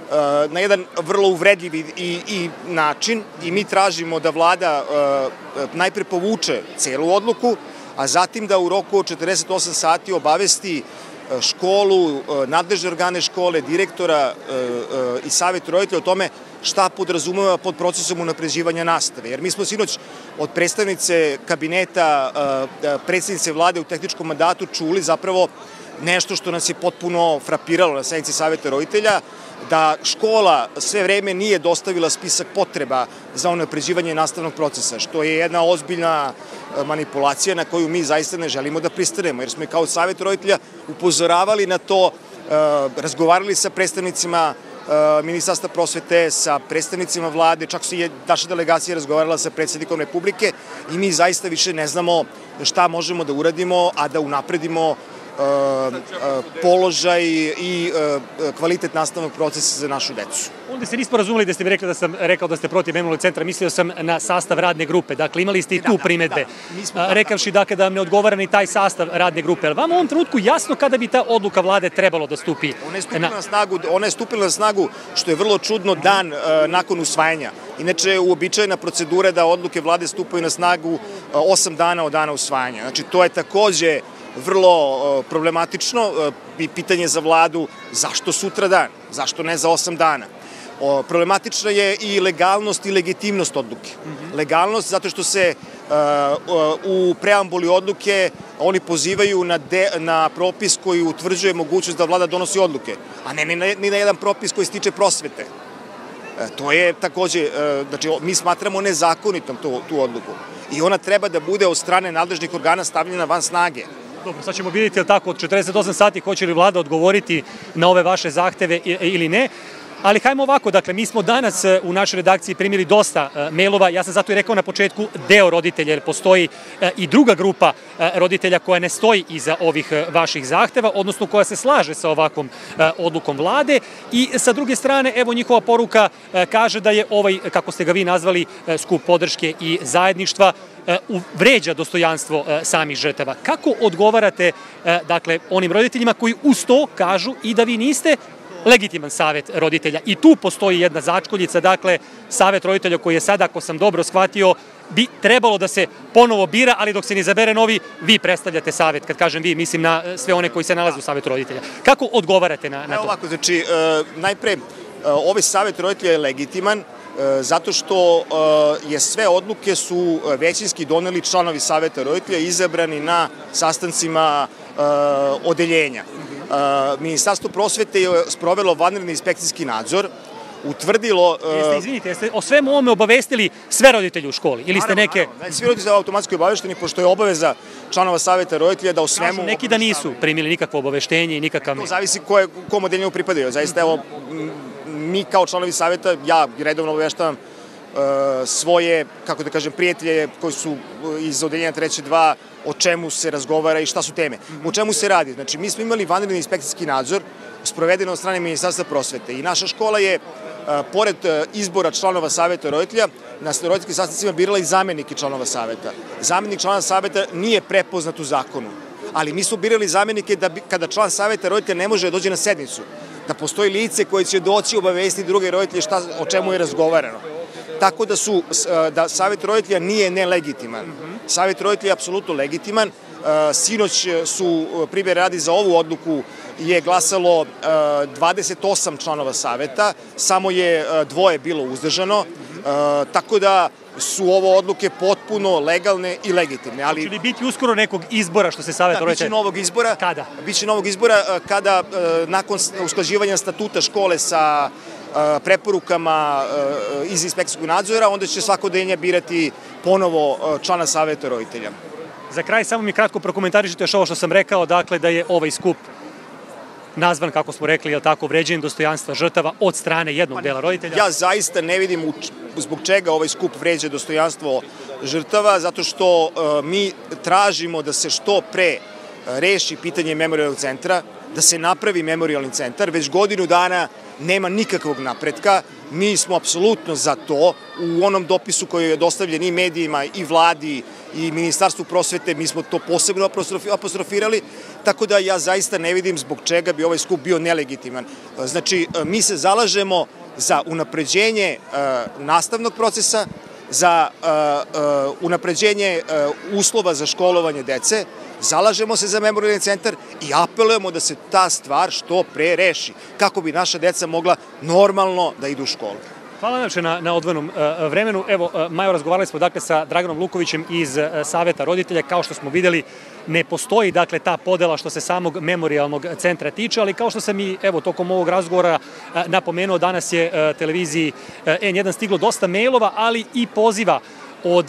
na jedan vrlo uvredljiv i, i način i mi tražimo da vlada uh, najpre povuče celu odluku, a zatim da u roku od četrdeset osam sati obavesti školu, uh, nadležne organe škole, direktora uh, uh, i savjet roditelja o tome šta podrazumeva pod procesom unapređivanja nastave. Jer mi smo sinoć od predstavnice kabineta uh, predsjednice vlade u tehničkom mandatu čuli zapravo nešto što nas je potpuno frapiralo na sednici savjeta roditelja, da škola sve vreme nije dostavila spisak potreba za unapređivanje nastavnog procesa, što je jedna ozbiljna manipulacija na koju mi zaista ne želimo da pristanemo, jer smo i kao savjet roditelja upozoravali na to, razgovarali sa predstavnicima Ministarstva prosvete, sa predstavnicima vlade, čak su i naša delegacija razgovarala sa predsjednikom Republike i mi zaista više ne znamo šta možemo da uradimo, a da unapredimo položaj i kvalitet nastavnog procesa za našu decu. Onda se nismo razumeli da ste mi rekli da sam rekao da ste protiv memorialnog centra, mislio sam na sastav radne grupe. Dakle, imali ste i tu primedbe, rekavši dakle da vam ne odgovara ni taj sastav radne grupe. Ali vam u ovom trenutku jasno kada bi ta odluka vlade trebalo da stupi? Ona je stupila na snagu, ona je stupila na snagu, što je vrlo čudno, dan nakon usvajanja. Inače, uobičajena procedura da odluke vlade stupaju na snagu osam dana od dana usvajanja. Znači, to je takođe vrlo problematično. Pitanje za vladu, zašto sutra dan? Zašto ne za osam dana? Problematična je i legalnost i legitimnost odluke. Legalnost zato što se u preambuli odluke oni pozivaju na propis koji utvrđuje mogućnost da vlada donosi odluke, a ne ni na jedan propis koji se tiče prosvete. To je takođe, znači mi smatramo nezakonitom tu odluku i ona treba da bude od strane nadležnih organa stavljena van snage. Dobro, sad ćemo vidjeti, tako, od četrdeset osam sati hoće li vlada odgovoriti na ove vaše zahteve ili ne. Ali hajmo ovako, dakle, mi smo danas u našoj redakciji primili dosta mailova, ja sam zato i rekao na početku deo roditelja, jer postoji i druga grupa roditelja koja ne stoji iza ovih vaših zahteva, odnosno koja se slaže sa ovakvom odlukom vlade i sa druge strane, evo njihova poruka kaže da je ovaj, kako ste ga vi nazvali, skup podrške i zajedništva, vređa dostojanstvo samih žrtava. Kako odgovarate, dakle, onim roditeljima koji uz to kažu i da vi niste legitiman savet roditelja? I tu postoji jedna začkoljica, dakle, savet roditelja koji je sada, ako sam dobro shvatio, bi trebalo da se ponovo bira, ali dok se ne izabere novi, vi predstavljate savet. Kad kažem vi, mislim na sve one koji se nalaze u savetu roditelja. Kako odgovarate na to? Evo ovako, znači, najpre, ovaj savet roditelja je legitiman zato što je sve odluke su većinski doneli članovi saveta roditelja izabrani na sastancima odeljenja. Ministarstvo prosvete je sprovelo vanredni inspekcijski nadzor, utvrdilo... Jeste, izvinite, jeste o svemu ovome obavestili sve roditelje u školi? Ili ste neke... Svi roditelji su automatski obavešteni, pošto je obaveza članova saveta roditelja da o svemu... Kažu neki da nisu primili nikakvo obaveštenje i nikakav... To zavisi kom odeljenju pripadaju. Zaista, evo, mi kao članovi saveta, ja redovno obaveštavam svoje, kako da kažem, prijatelje koji su iz odeljenja treće dva, o čemu se razgovara i šta su teme. O čemu se radi? Znači, mi smo imali vanredni inspekcijski nadzor sproveden od strane Ministarstva prosvete i naša škola je, pored izbora članova saveta roditelja, na roditeljskim sastancima birala i zamenike članova saveta. Zamenik člana saveta nije prepoznat u zakonu, ali mi smo birali zamenike da kada član saveta roditelja ne može da dođe na sednicu, da postoji lice koje će doći obavestiti druge roditelje o čemu je razgovarano. Tako da su, da savet roditelja nije nelegitiman. Savet roditelja je apsolutno legitiman. Sinoć su, primjer radi, za ovu odluku je glasalo dvadeset osam članova saveta, samo je dvoje bilo uzdržano, tako da su ovo odluke potpuno legalne i legitimne. Hoće li biti uskoro nekog izbora što se savjet roditelja? Da, biće novog izbora. Kada? Biće novog izbora kada, nakon usklađivanja statuta škole sa preporukama iz inspekcijskog nadzora, onda će svako odeljenje birati ponovo člana saveta roditelja. Za kraj samo mi kratko prokomentarišite još ovo što sam rekao, dakle da je ovaj skup nazvan, kako smo rekli, je tako, vređenjem dostojanstva žrtava od strane jednog dela roditelja. Ja zaista ne vidim zbog čega ovaj skup vređa dostojanstvo žrtava, zato što mi tražimo da se što pre reši pitanje memorijalnog centra, da se napravi memorijalni centar. Već godinu dana nema nikakvog napretka. Mi smo apsolutno za to. U onom dopisu koji je dostavljen i medijima, i vladi, i Ministarstvu prosvete, mi smo to posebno apostrofirali, tako da ja zaista ne vidim zbog čega bi ovaj skup bio nelegitiman. Znači, mi se zalažemo za unapređenje nastavnog procesa, za unapređenje uslova za školovanje dece, zalažemo se za memorijalni centar i apelujemo da se ta stvar što pre reši, kako bi naša deca mogla normalno da idu u školu. Hvala najlepše na odvojenom vremenu. Evo, Majo, razgovarali smo dakle sa Draganom Lukovićem iz Saveta roditelja. Kao što smo videli, ne postoji dakle ta podela što se samog memorijalnog centra tiče, ali kao što sam i evo tokom ovog razgovora napomenuo, danas je televiziji en jedan stiglo dosta mailova, ali i poziva od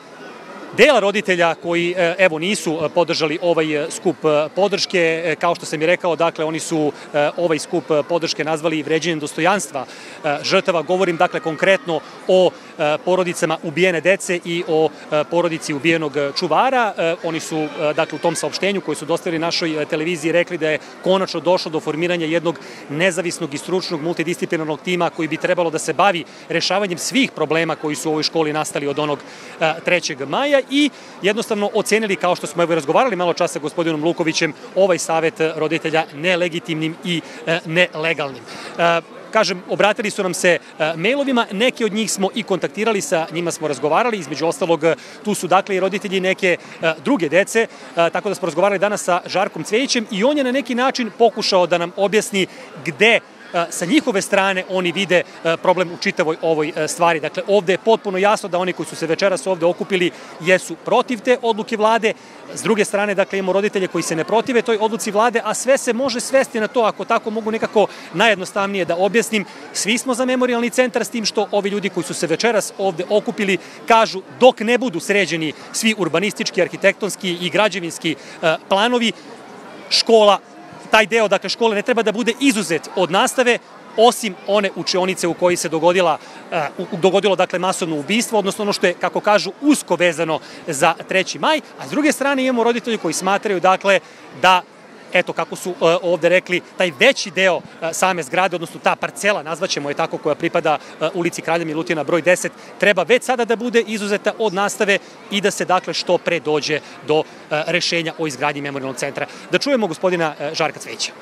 dela roditelja koji, evo, nisu podržali ovaj skup podrške. Kao što sam i rekao, dakle, oni su ovaj skup podrške nazvali vređenjem dostojanstva žrtava. Govorim, dakle, konkretno o porodicama ubijene dece i o porodici ubijenog čuvara. Oni su, dakle, u tom saopštenju koji su dostavili našoj televiziji rekli da je konačno došlo do formiranja jednog nezavisnog i stručnog multidisciplinarnog tima koji bi trebalo da se bavi rešavanjem svih problema koji su u ovoj školi nastali od onog trećeg maja i jednostavno ocenili, kao što smo evo razgovarali malo čas sa gospodinom Lukovićem, ovaj savet roditelja nelegitimnim i nelegalnim. kažem, obratili su nam se mailovima, neke od njih smo i kontaktirali, sa njima smo razgovarali, između ostalog tu su dakle i roditelji neke druge dece, tako da smo razgovarali danas sa Žarkom Cvejićem i on je na neki način pokušao da nam objasni gde sa njihove strane oni vide problem u čitavoj ovoj stvari. Dakle, ovde je potpuno jasno da oni koji su se večeras ovde okupili jesu protiv te odluke vlade. S druge strane, dakle, imamo roditelje koji se ne protive toj odluci vlade, a sve se može svesti na to, ako tako mogu nekako najjednostavnije da objasnim. Svi smo za memorijalni centar, s tim što ovi ljudi koji su se večeras ovde okupili kažu dok ne budu sređeni svi urbanistički, arhitektonski i građevinski planovi, škola, taj deo, dakle, škole ne treba da bude izuzet od nastave, osim one učionice u kojoj se dogodila, dogodilo, dakle, masovno ubistvo, odnosno ono što je, kako kažu, usko vezano za treći maj, a s druge strane imamo roditelji koji smatraju, dakle, da, eto, kako su ovde rekli, taj veći deo same zgrade, odnosno ta parcela, nazvaćemo je tako, koja pripada ulici Kralja Milutina broj deset, treba već sada da bude izuzeta od nastave i da se, dakle, što pre dođe do rešenja o izgradnji memorijalnog centra. Da čujemo gospodina Žarka Cvejića.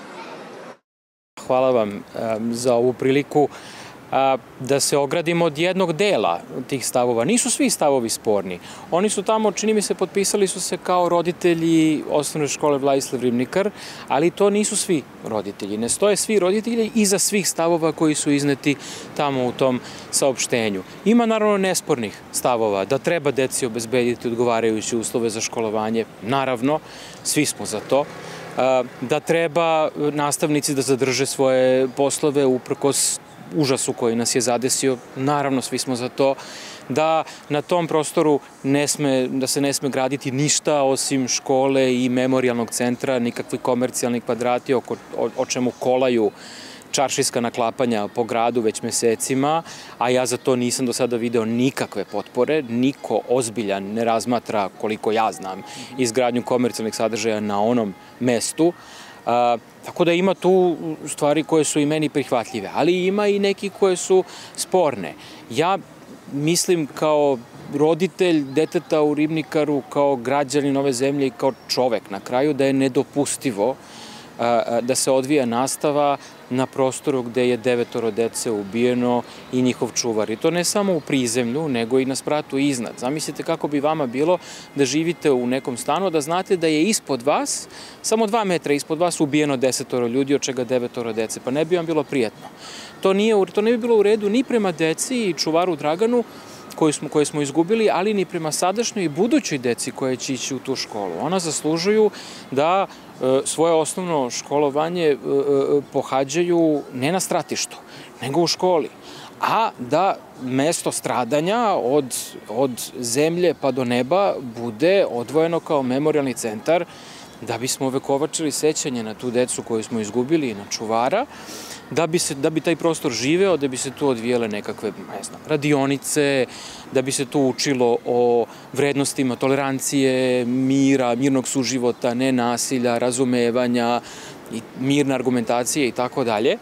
Hvala vam za ovu priliku da se ogradimo od jednog dela tih stavova. Nisu svi stavovi sporni. Oni su tamo, čini mi se, potpisali su se kao roditelji osnovne škole Vladislav Ribnikar, ali to nisu svi roditelji. Ne stoje svi roditelji iza svih stavova koji su izneti tamo u tom saopštenju. Ima naravno nespornih stavova, da treba deci obezbediti odgovarajuće uslove za školovanje. Naravno, svi smo za to. Da treba nastavnici da zadrže svoje poslove uprkos užasu koji nas je zadesio, naravno svi smo za to, da na tom prostoru ne sme, da se ne sme graditi ništa osim škole i memorijalnog centra, nikakvi komercijalni kvadrati o, o čemu kolaju čaršijska naklapanja po gradu već mesecima, a ja za to nisam do sada video nikakve potpore, niko ozbiljan ne razmatra, koliko ja znam, izgradnju komercijalnih sadržaja na onom mestu. A, tako da ima tu stvari koje su i meni prihvatljive, ali ima i neki koje su sporne. Ja mislim kao roditelj deteta u Ribnikaru, kao građanin ove zemlje i kao čovek na kraju, da je nedopustivo a, da se odvija nastava na prostoru gde je devetoro dece ubijeno i njihov čuvar. I to ne samo u prizemlju, nego i na spratu iznad. Zamislite kako bi vama bilo da živite u nekom stanu, da znate da je ispod vas, samo dva metra ispod vas, ubijeno desetoro ljudi, od čega devetoro dece. Pa ne bi vam bilo prijatno. To, nije, to ne bi bilo u redu ni prema deci i čuvaru Draganu, koje smo, koje smo izgubili, ali ni prema sadašnjoj i budućoj deci koje će ići u tu školu. Ona zaslužuju da e, svoje osnovno školovanje e, pohađaju ne na stratištu, nego u školi. A da mesto stradanja od, od zemlje pa do neba bude odvojeno kao memorijalni centar, da bismo ovekovačili sećanje na tu decu koju smo izgubili i na čuvara, da bi, se, da bi taj prostor živeo, da bi se tu odvijele nekakve, ne znam, radionice, da bi se tu učilo o vrednostima tolerancije, mira, mirnog suživota, nenasilja, razumevanja, i mirne argumentacije i tako dalje,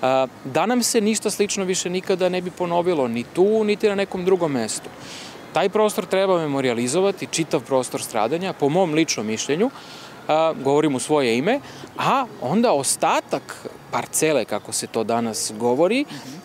da nam se ništa slično više nikada ne bi ponovilo, ni tu, niti na nekom drugom mestu. Taj prostor treba memorializovati, čitav prostor stradanja, po mom ličnom mišljenju, govorim u svoje ime, a onda ostatak parcele, kako se to danas govori,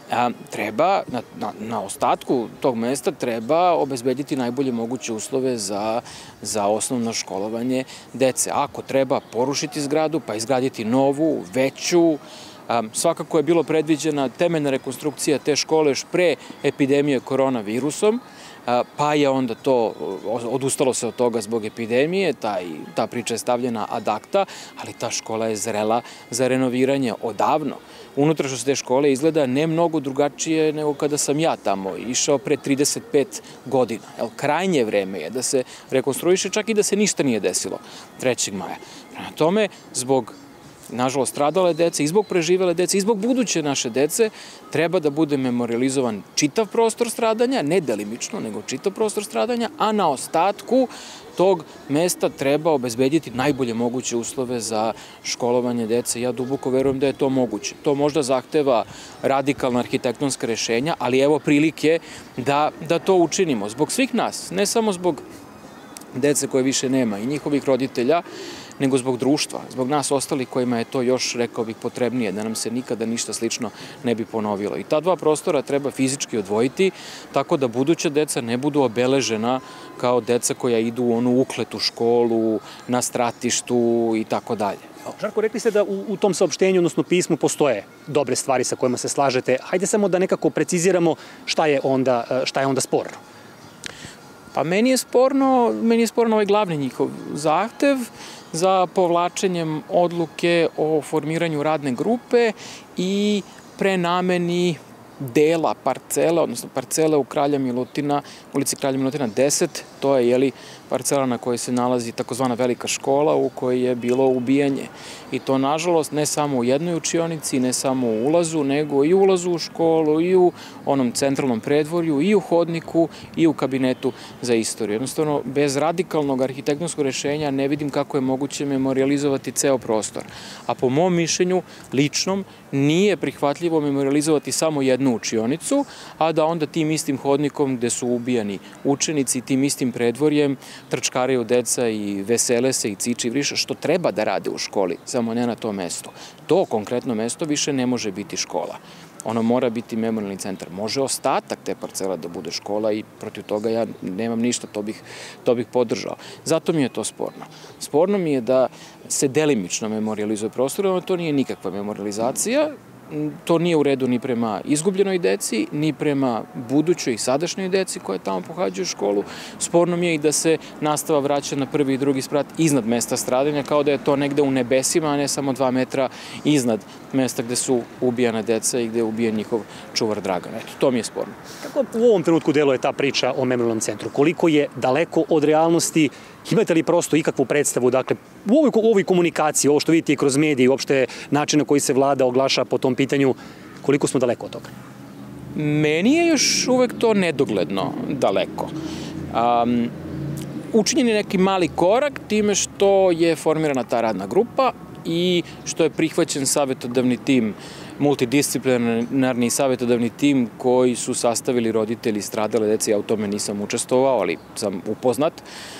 treba, na, na, na ostatku tog mesta treba obezbediti najbolje moguće uslove za, za osnovno školovanje dece. Ako treba porušiti zgradu, pa izgraditi novu, veću, svakako je bilo predviđena temeljna rekonstrukcija te škole još pre epidemije koronavirusom, pa je onda to, odustalo se od toga zbog epidemije, taj, ta priča je stavljena ad acta, ali ta škola je zrela za renoviranje odavno. Unutrašnjost te škole izgleda ne mnogo drugačije nego kada sam ja tamo išao pre trideset pet godina. Jel, krajnje vreme je da se rekonstruiše, čak i da se ništa nije desilo trećeg maja. Prema tome, zbog nažalost stradale dece, i zbog preživele dece, i zbog buduće naše dece, treba da bude memorializovan čitav prostor stradanja, ne delimično, nego čitav prostor stradanja, a na ostatku tog mesta treba obezbediti najbolje moguće uslove za školovanje dece. Ja duboko verujem da je to moguće. To možda zahteva radikalna arhitektonska rešenja, ali evo prilike da, da to učinimo. Zbog svih nas, ne samo zbog dece koje više nema i njihovih roditelja, nego zbog društva, zbog nas ostalih kojima je to još, rekao bih, potrebnije, da nam se nikada ništa slično ne bi ponovilo. I ta dva prostora treba fizički odvojiti, tako da buduća deca ne budu obeležena kao deca koja idu u onu ukletu školu, na stratištu i tako dalje. Žarko, rekli ste da u, u tom saopštenju, odnosno pismu, postoje dobre stvari sa kojima se slažete. Hajde samo da nekako preciziramo šta je onda, šta je onda sporno. Pa meni je sporno, meni je sporno ovaj glavni njihov zahtev za povlačenjem odluke o formiranju radne grupe i prenameni dela parcele, odnosno parcele u Kralja Milutina, ulici Kralja Milutina deset, to je jeli, parcela na kojoj se nalazi takozvana velika škola u kojoj je bilo ubijanje. I to, nažalost, ne samo u jednoj učionici, ne samo u ulazu, nego i u ulazu u školu, i u onom centralnom predvorju, i u hodniku, i u kabinetu za istoriju. Jednostavno, bez radikalnog arhitektonskog rešenja ne vidim kako je moguće memorializovati ceo prostor. A po mom mišljenju, ličnom, nije prihvatljivo memorializovati samo jednu učionicu, a da onda tim istim hodnikom gde su ubijani učenici, tim istim predvorjem, trčkaraju deca i vesele se i ciči vriša, što treba da rade u školi, samo ne na to mesto. To konkretno mesto više ne može biti škola. Ono mora biti memorialni centar. Može ostatak te parcela da bude škola i protiv toga ja nemam ništa, to bih, to bih podržao. Zato mi je to sporno. Sporno mi je da se delimično memorializuje prostor, ali to nije nikakva memorializacija. To nije u redu ni prema izgubljenoj deci, ni prema budućoj i sadašnjoj deci koje tamo pohađaju školu. Sporno mi je i da se nastava vraća na prvi i drugi sprat iznad mesta stradanja, kao da je to negde u nebesima, a ne samo dva metra iznad mesta gde su ubijana deca i gde je ubijen njihov čuvar Dragan. Eto, to mi je sporno. Kako u ovom trenutku deluje ta priča o memorialnom centru? Koliko je daleko od realnosti? Imate li prosto ikakvu predstavu, dakle, u ovoj, u ovoj komunikaciji, ovo što vidite i kroz medije i uopšte način na koji se vlada oglaša po tom pitanju, koliko smo daleko od toga? Meni je još uvek to nedogledno daleko. Um, učinjen je neki mali korak time što je formirana ta radna grupa i što je prihvaćen savjetodavni tim, multidisciplinarni savjetodavni tim koji su sastavili roditelji stradale dece. Ja u tome nisam učestvovao, ali sam upoznat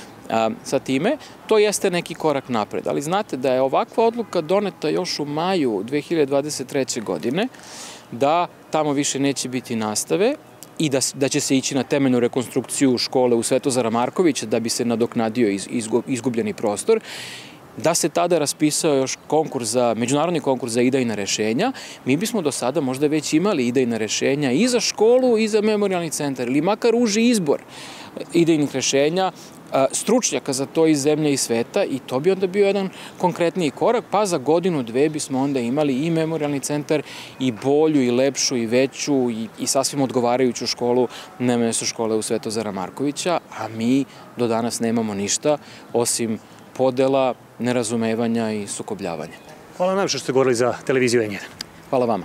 sa time. To jeste neki korak napred, ali znate da je ovakva odluka doneta još u maju dve hiljade dvadeset treće. godine, da tamo više neće biti nastave i da, da će se ići na temeljnu rekonstrukciju škole u Svetozara Markovića da bi se nadoknadio iz, izgubljeni prostor, da se tada raspisao još konkurs za, međunarodni konkurs za idejna rešenja, mi bismo do sada možda već imali idejna rešenja i za školu i za memorialni centar, ili makar uži izbor idejnih rešenja, stručnjaka za to iz zemlje i sveta, i to bi onda bio jedan konkretniji korak, pa za godinu, dve bismo onda imali i memorialni centar i bolju i lepšu i veću i, i sasvim odgovarajuću školu na mestu škole u Svetozara Markovića, a mi do danas nemamo ništa osim podela, nerazumevanja i sukobljavanja. Hvala nam što ste govorili za televiziju N jedan. Hvala vama.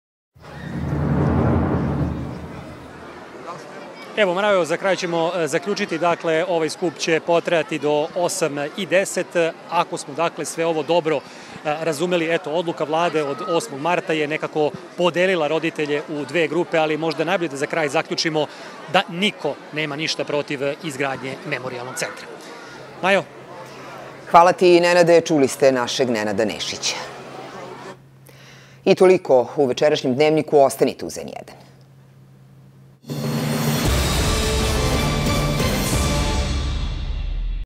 Evo, Marajo, za kraj ćemo zaključiti, dakle, ovaj skup će potrajati do osam i deset. Ako smo, dakle, sve ovo dobro razumeli, eto, odluka vlade od osmog marta je nekako podelila roditelje u dve grupe, ali možda najbolje da za kraj zaključimo da niko nema ništa protiv izgradnje memorialnog centra. Majo? Hvala ti, Nenade, čuli ste našeg Nenada Nešića. I toliko u večerašnjem dnevniku, ostanite uz N jedan.